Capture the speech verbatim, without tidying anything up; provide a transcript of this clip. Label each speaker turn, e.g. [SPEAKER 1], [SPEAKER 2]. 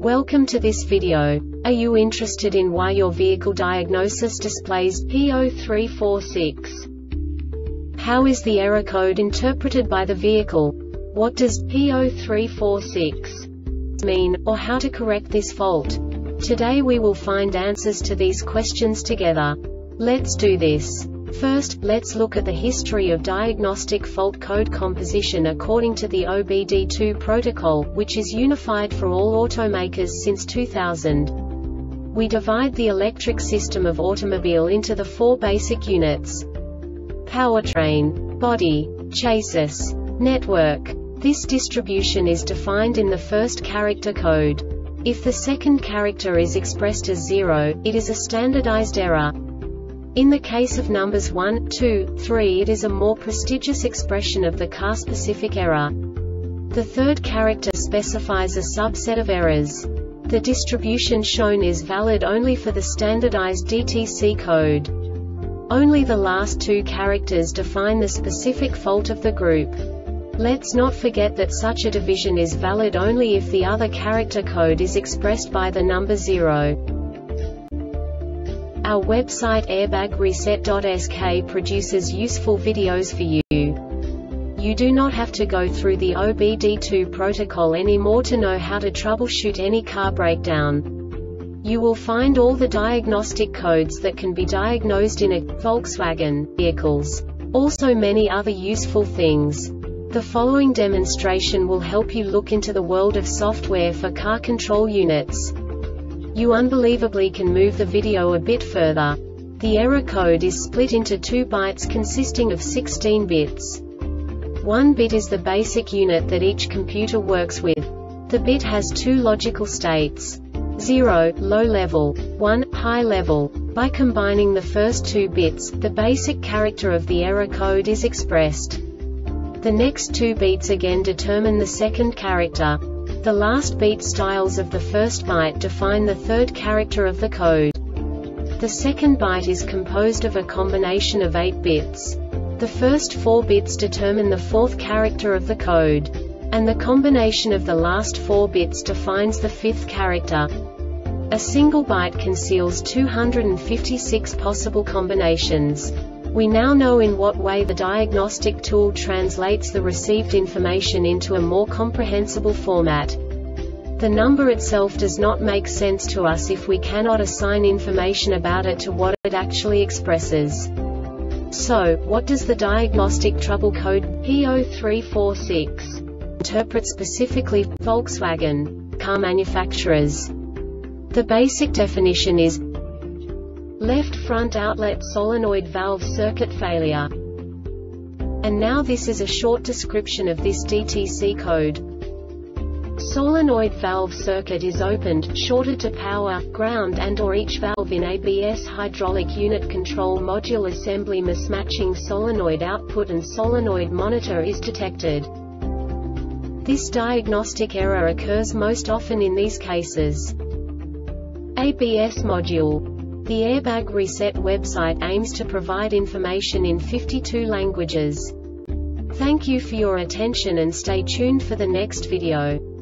[SPEAKER 1] Welcome to this video. Are you interested in why your vehicle diagnosis displays P zero three four six? How is the error code interpreted by the vehicle? What does P zero three four six mean, or how to correct this fault? Today we will find answers to these questions together. Let's do this. First, let's look at the history of diagnostic fault code composition according to the O B D two protocol, which is unified for all automakers since two thousand. We divide the electric system of automobile into the four basic units: powertrain, body, chassis, network. This distribution is defined in the first character code. If the second character is expressed as zero, it is a standardized error. In the case of numbers one, two, three, it is a more prestigious expression of the car-specific error. The third character specifies a subset of errors. The distribution shown is valid only for the standardized D T C code. Only the last two characters define the specific fault of the group. Let's not forget that such a division is valid only if the other character code is expressed by the number zero. Our website airbag reset dot S K produces useful videos for you. You do not have to go through the O B D two protocol anymore to know how to troubleshoot any car breakdown. You will find all the diagnostic codes that can be diagnosed in a Volkswagen vehicles. Also many other useful things. The following demonstration will help you look into the world of software for car control units. You unbelievably can move the video a bit further. The error code is split into two bytes consisting of sixteen bits. One bit is the basic unit that each computer works with. The bit has two logical states: zero, low level, one, high level. By combining the first two bits, the basic character of the error code is expressed. The next two beats again determine the second character. The last beat styles of the first byte define the third character of the code. The second byte is composed of a combination of eight bits. The first four bits determine the fourth character of the code. And the combination of the last four bits defines the fifth character. A single byte conceals two hundred fifty-six possible combinations. We now know in what way the diagnostic tool translates the received information into a more comprehensible format. The number itself does not make sense to us if we cannot assign information about it to what it actually expresses. So, what does the diagnostic trouble code P zero three four six interpret specifically for Volkswagen car manufacturers? The basic definition is left front outlet solenoid valve circuit failure. And now this is a short description of this D T C code. Solenoid valve circuit is opened, shorted to power, ground and or each valve in A B S hydraulic unit control module assembly mismatching solenoid output and solenoid monitor is detected. This diagnostic error occurs most often in these cases. A B S module. The Airbag Reset website aims to provide information in fifty-two languages. Thank you for your attention and stay tuned for the next video.